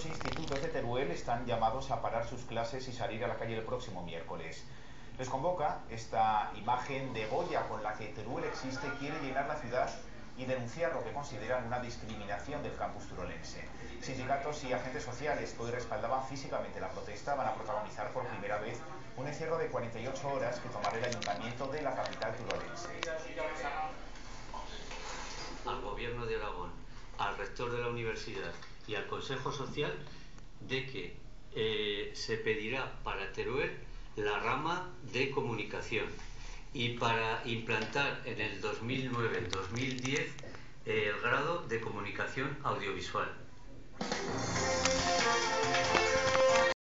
colegios e institutos de Teruel están llamados a parar sus clases y salir a la calle el próximo miércoles. Les convoca esta imagen de Goya con la que Teruel existe, quiere llenar la ciudad y denunciar lo que consideran una discriminación del campus turolense. Sindicatos y agentes sociales que hoy respaldaban físicamente la protesta van a protagonizar por primera vez un encierro de 48 horas que tomará el ayuntamiento de la capital turolense. Al Gobierno de Aragón, al rector de la universidad y al Consejo Social de que se pedirá para Teruel la rama de comunicación y para implantar en el 2009-2010 el grado de comunicación audiovisual.